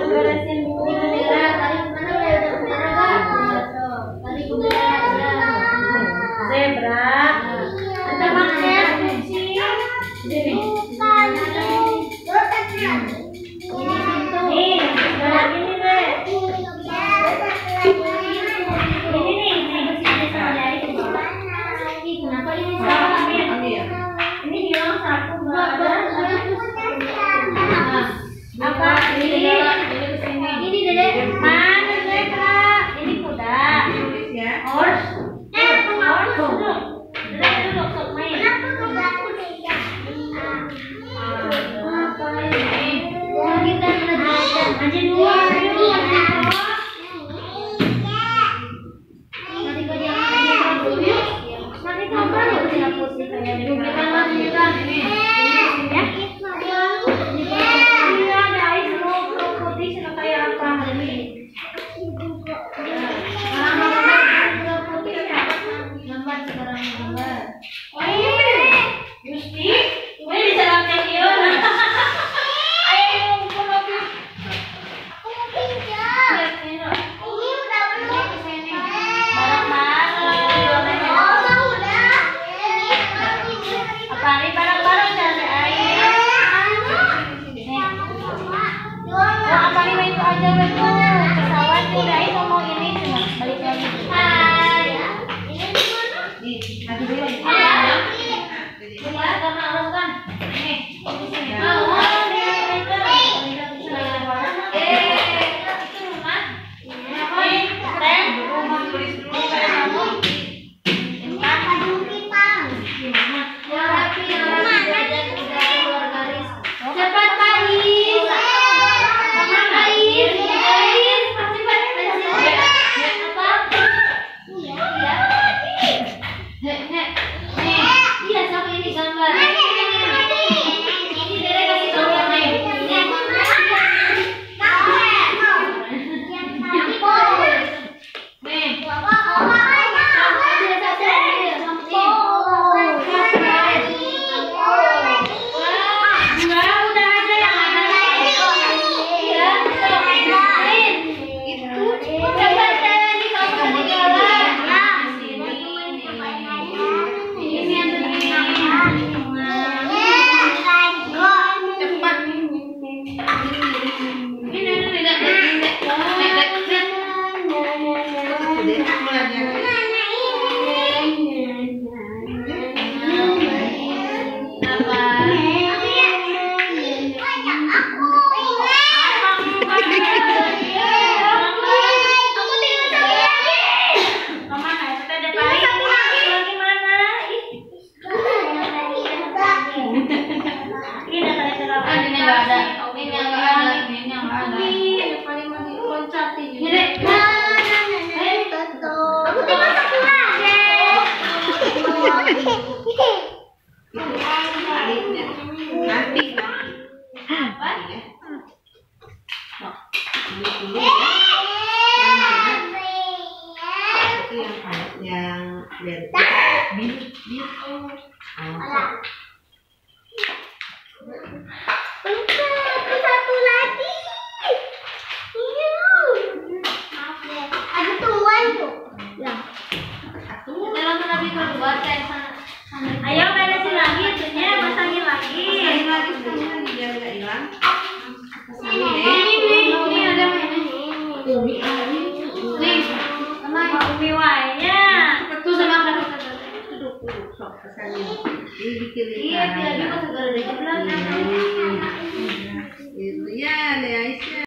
beresin dulu. Tadi kemana udah bendera gak? Tadi bendera zebra. Ada pakai kucing. Ini pintu. Nih, sebelah ini deh. Ini nih, bersih sama dari. Kenapa ini salah? Ini hilang satu, nggak ada. Apa ini? Ini Dedek. Mana zebra? Ini kuda. Horse. Horse. Dedek dulu sok main. Kita belajar aja dulu. Nanti kau jangan dulu. Nanti kau baru kita putih kayak kita lanjutkan ini. Ya. Iya, ada air semua putih sama kayak apa ini. Sekarang putih siapa? Gambar sekarang gambar. Yusti, gue bisa pakai kion. Satu lagi. Ada tuan tuh. Ya. Ayo beresin lagi itunya, pasangin lagi. Biar nggak hilang. Ini ada nih, sama umi wainya. Tuh sama Duduk sok pasangin. Ini bikin iya, dia juga segera dari belakang. Itu ya, Aisyah.